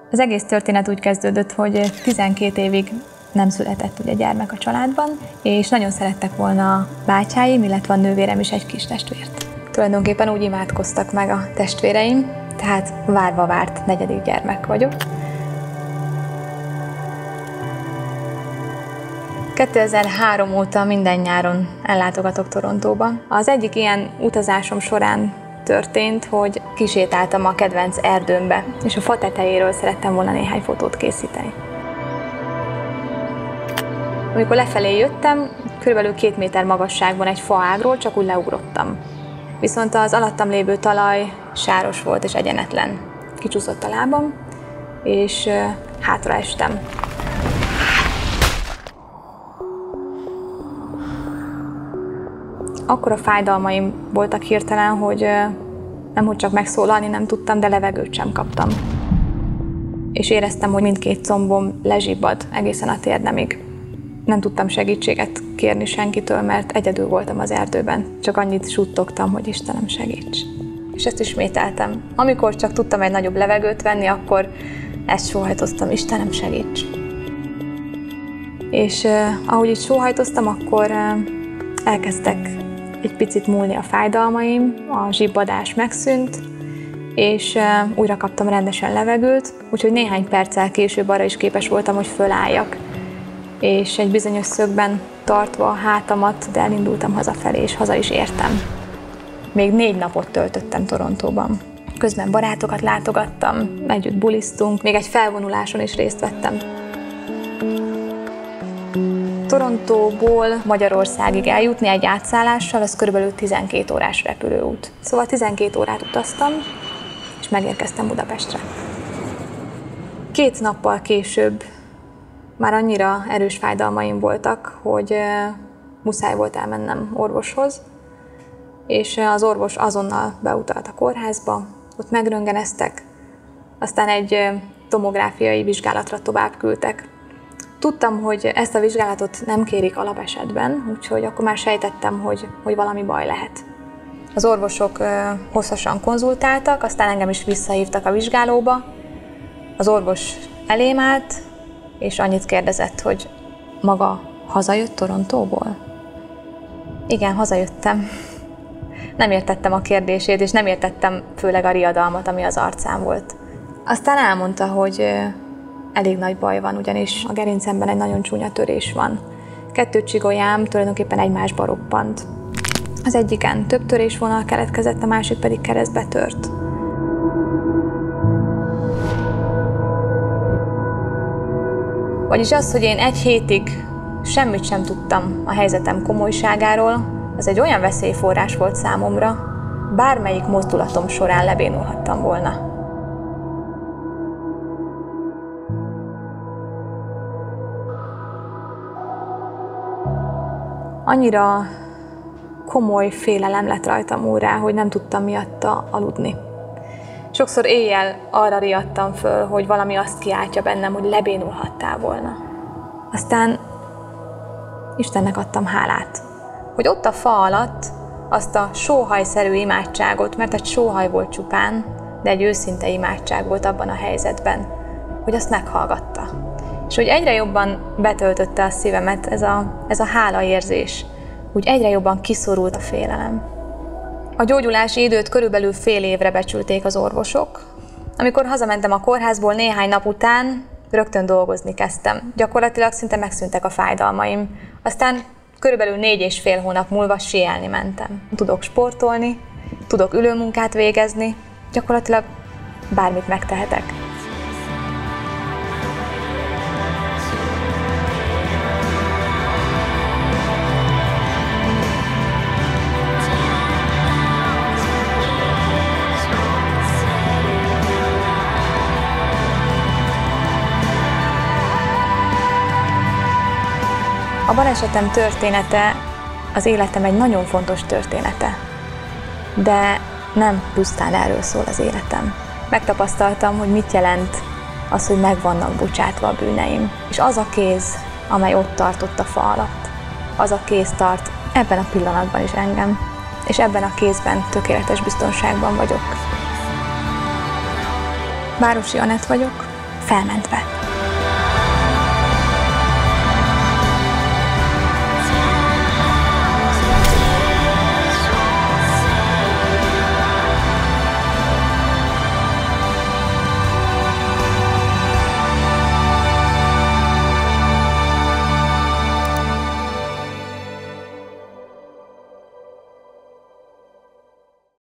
Az egész történet úgy kezdődött, hogy 12 évig nem született ugye gyermek a családban, és nagyon szerettek volna a bátyáim, illetve a nővérem is egy kis testvért. Tulajdonképpen úgy imádkoztak meg a testvéreim, tehát várva várt 4. gyermek vagyok. 2003 óta minden nyáron ellátogatok Torontóba. Az egyik ilyen utazásom során történt, hogy kisétáltam a kedvenc erdőmbe, és a fa tetejéről szerettem volna néhány fotót készíteni. Amikor lefelé jöttem, kb. 2 méter magasságban egy faágról csak úgy leugrottam. Viszont az alattam lévő talaj sáros volt és egyenetlen. Kicsúszott a lábam, és hátraestem. Akkora fájdalmaim voltak hirtelen, hogy nemhogy csak megszólalni nem tudtam, de levegőt sem kaptam. És éreztem, hogy mindkét combom lezsibbad egészen a térdemig. Nem tudtam segítséget kérni senkitől, mert egyedül voltam az erdőben. Csak annyit suttogtam, hogy Istenem, segíts. És ezt ismételtem. Amikor csak tudtam egy nagyobb levegőt venni, akkor ezt sóhajtoztam, Istenem, segíts. És ahogy így sóhajtoztam, akkor elkezdtek egy picit múlni a fájdalmaim, a zsibbadás megszűnt, és újra kaptam rendesen levegőt, úgyhogy néhány perccel később arra is képes voltam, hogy fölálljak. És egy bizonyos szögben tartva a hátamat, de elindultam hazafelé, és haza is értem. Még 4 napot töltöttem Torontóban. Közben barátokat látogattam, együtt bulisztunk, még egy felvonuláson is részt vettem. Torontóból Magyarországig eljutni egy átszállással, az körülbelül 12 órás repülőút. Szóval 12 órát utaztam, és megérkeztem Budapestre. 2 nappal később már annyira erős fájdalmaim voltak, hogy muszáj volt elmennem orvoshoz, és az orvos azonnal beutalt a kórházba, ott megröntgeneztek, aztán egy tomográfiai vizsgálatra tovább küldtek. Tudtam, hogy ezt a vizsgálatot nem kérik alapesetben, úgyhogy akkor már sejtettem, hogy valami baj lehet. Az orvosok hosszasan konzultáltak, aztán engem is visszahívtak a vizsgálóba. Az orvos elém állt, és annyit kérdezett, hogy maga hazajött Torontóból? Igen, hazajöttem. Nem értettem a kérdését, és nem értettem főleg a riadalmat, ami az arcán volt. Aztán elmondta, hogy elég nagy baj van, ugyanis a gerincemben egy nagyon csúnya törés van. 2 csigolyám tulajdonképpen egymásba roppant. Az egyiken több törésvonal keletkezett, a másik pedig keresztbe tört. Vagyis az, hogy én 1 hétig semmit sem tudtam a helyzetem komolyságáról, az egy olyan veszélyforrás volt számomra, bármelyik mozdulatom során lebénulhattam volna. Annyira komoly félelem lett rajtam úrrá, hogy nem tudtam miatta aludni. Sokszor éjjel arra riadtam föl, hogy valami azt kiáltja bennem, hogy lebénulhattál volna. Aztán Istennek adtam hálát, hogy ott a fa alatt azt a sóhajszerű imádságot, mert egy sóhaj volt csupán, de egy őszinte imádság volt abban a helyzetben, hogy azt meghallgatta. És hogy egyre jobban betöltötte a szívemet ez a hálaérzés, úgy egyre jobban kiszorult a félelem. A gyógyulási időt körülbelül fél évre becsülték az orvosok. Amikor hazamentem a kórházból néhány nap után, rögtön dolgozni kezdtem. Gyakorlatilag szinte megszűntek a fájdalmaim. Aztán körülbelül 4,5 hónap múlva síelni mentem. Tudok sportolni, tudok ülőmunkát végezni, gyakorlatilag bármit megtehetek. A balesetem története az életem egy nagyon fontos története, de nem pusztán erről szól az életem. Megtapasztaltam, hogy mit jelent az, hogy meg vannak bocsátva a bűneim. És az a kéz, amely ott tartott a fa alatt, az a kéz tart ebben a pillanatban is engem, és ebben a kézben tökéletes biztonságban vagyok. Városi Anett vagyok, felmentve.